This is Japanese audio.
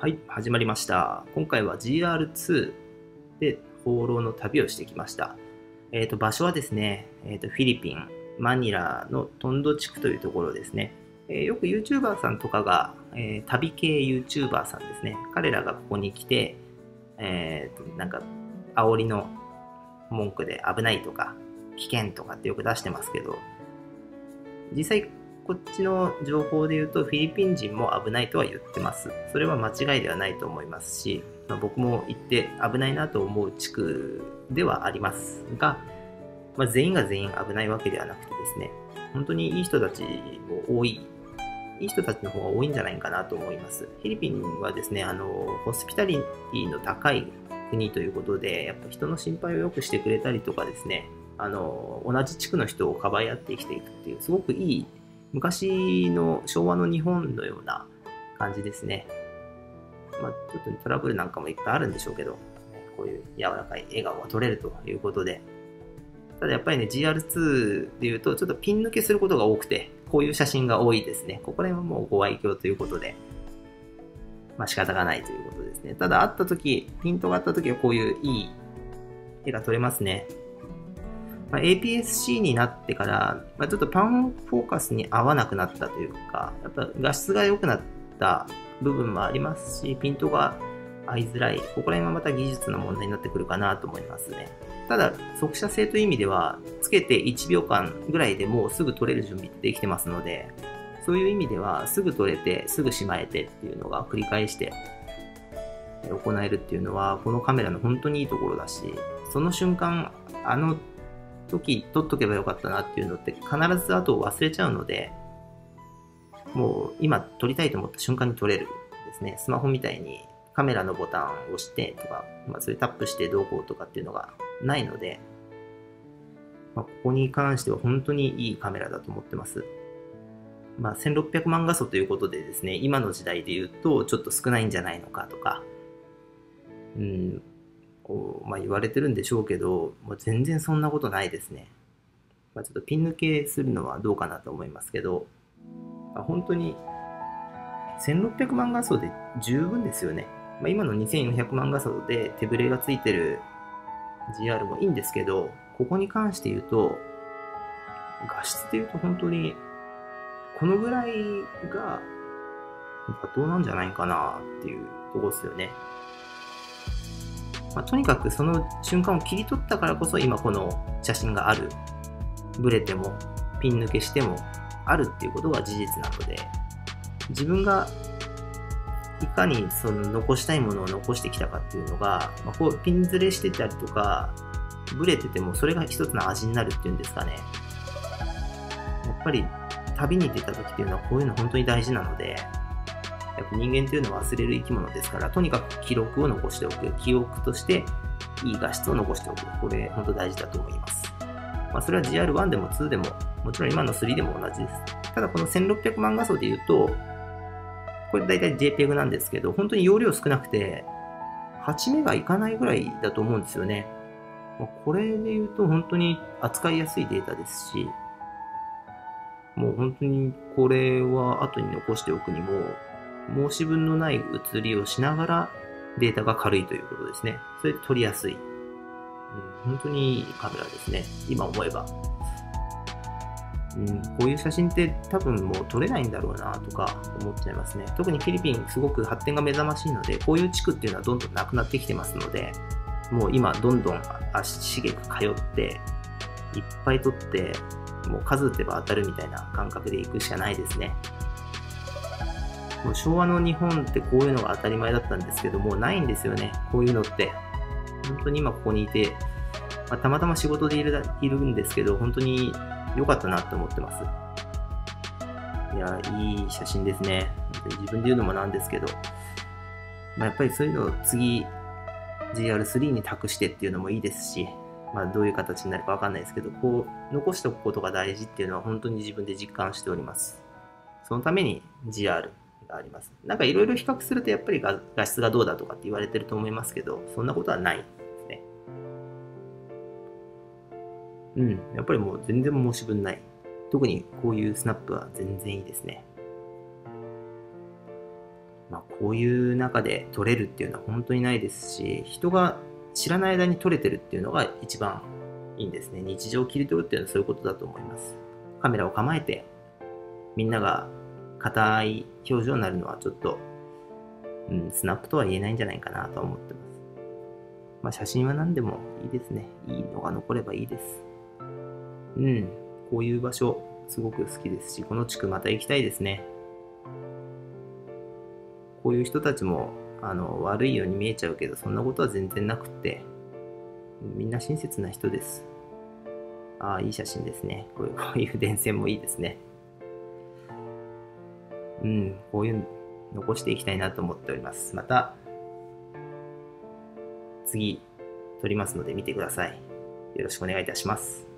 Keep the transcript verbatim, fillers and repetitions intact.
はい、始まりました。今回は ジーアールツー で放浪の旅をしてきました。えっ、と、場所はですね、えっ、と、フィリピン、マニラのトンド地区というところですね。えーよく YouTuber さんとかが、えー旅系 YouTuber さんですね。彼らがここに来て、えっ、と、なんか、煽りの文句で危ないとか、危険とかってよく出してますけど、実際こっちの情報で言うとフィリピン人も危ないとは言ってます。それは間違いではないと思いますし、まあ、僕も行って危ないなと思う地区ではありますが、まあ、全員が全員危ないわけではなくてですね、本当にいい人たちも多い、いい人たちの方が多いんじゃないかなと思います。フィリピンはですね、あの、ホスピタリティの高い国ということで、やっぱ人の心配をよくしてくれたりとかですね、あの、同じ地区の人をかばい合って生きていくっていう、すごくいい昔の昭和の日本のような感じですね。まあ、ちょっとトラブルなんかもいっぱいあるんでしょうけど、こういう柔らかい笑顔が撮れるということで。ただやっぱりね、ジーアールツー で言うと、ちょっとピン抜けすることが多くて、こういう写真が多いですね。ここら辺はもうご愛嬌ということで、まあ仕方がないということですね。ただ会った時、ピントがあった時はこういういい絵が撮れますね。まあ、エーピーエスシー になってから、まあ、ちょっとパンフォーカスに合わなくなったというか、やっぱ画質が良くなった部分もありますし、ピントが合いづらい。ここら辺はまた技術の問題になってくるかなと思いますね。ただ、速写性という意味では、つけていちびょうかんぐらいでもうすぐ撮れる準備ってできてますので、そういう意味では、すぐ撮れて、すぐしまえてっていうのが繰り返して行えるっていうのは、このカメラの本当にいいところだし、その瞬間、あの時撮っとけばよかったなっていうのって必ず後を忘れちゃうので、もう今撮りたいと思った瞬間に撮れるですね。スマホみたいにカメラのボタンを押してとか、まあ、それタップしてどうこうとかっていうのがないので、まあ、ここに関しては本当にいいカメラだと思ってます。まあ、せんろっぴゃくまん画素ということでですね、今の時代で言うとちょっと少ないんじゃないのかとか、うん、こうまあ、言われてるんでしょうけど、もう全然そんなことないですね。まあ、ちょっとピン抜けするのはどうかなと思いますけど、まあ、本当にせんろっぴゃくまん画素で十分ですよね。まあ、今のにせんよんひゃくまん画素で手ブレがついてる ジーアール もいいんですけど、ここに関して言うと、画質で言うと本当にこのぐらいが妥当なんじゃないかなっていうところですよね。まあ、とにかくその瞬間を切り取ったからこそ今この写真がある。ブレてもピン抜けしてもあるっていうことが事実なので、自分がいかにその残したいものを残してきたかっていうのが、まあ、こうピンずれしてたりとかブレててもそれが一つの味になるっていうんですかね。やっぱり旅に出た時っていうのはこういうの本当に大事なので、やっぱ人間というのは忘れる生き物ですから、とにかく記録を残しておく、記憶としていい画質を残しておく、これ本当大事だと思います。まあ、それは ジーアールワン でもツーでも、もちろん今のスリーでも同じです。ただこのせんろっぴゃくまん画素で言うと、これ大体 JPEG なんですけど、本当に容量少なくて、はちメガいかないぐらいだと思うんですよね。まあ、これで言うと本当に扱いやすいデータですし、もう本当にこれは後に残しておくにも、申し分のない写りをしながらデータが軽いということですね。それで撮りやすい。うん、本当にいいカメラですね。今思えば。うん、こういう写真って多分もう撮れないんだろうなとか思っちゃいますね。特にフィリピンすごく発展が目覚ましいので、こういう地区っていうのはどんどんなくなってきてますので、もう今どんどん足しげく通って、いっぱい撮って、もう数打てば当たるみたいな感覚で行くしかないですね。もう昭和の日本ってこういうのが当たり前だったんですけど、もうないんですよね、こういうのって。本当に今ここにいて、まあ、たまたま仕事でいる、いるんですけど、本当に良かったなって思ってます。いや、いい写真ですね。自分で言うのもなんですけど、まあ、やっぱりそういうのを次、ジーアールスリー に託してっていうのもいいですし、まあ、どういう形になるかわかんないですけど、こう、残しておくことが大事っていうのは本当に自分で実感しております。そのために ジーアール があります。なんかいろいろ比較するとやっぱり画質がどうだとかって言われてると思いますけど、そんなことはないですね。うん、やっぱりもう全然申し分ない。特にこういうスナップは全然いいですね。 まあ、こういう中で撮れるっていうのは本当にないですし、人が知らない間に撮れてるっていうのが一番いいんですね。日常を切り取るっていうのはそういうことだと思います。カメラを構えてみんなが硬い表情になるのはちょっと、うん、スナップとは言えないんじゃないかなと思ってます。まあ、写真は何でもいいですね。いいのが残ればいいです。うん、こういう場所すごく好きですし、この地区また行きたいですね。こういう人たちもあの悪いように見えちゃうけど、そんなことは全然なくって、みんな親切な人です。ああ、いい写真ですね。こういう、こういう電線もいいですね。うん、こういうの残していきたいなと思っております。また、次、撮りますので見てください。よろしくお願いいたします。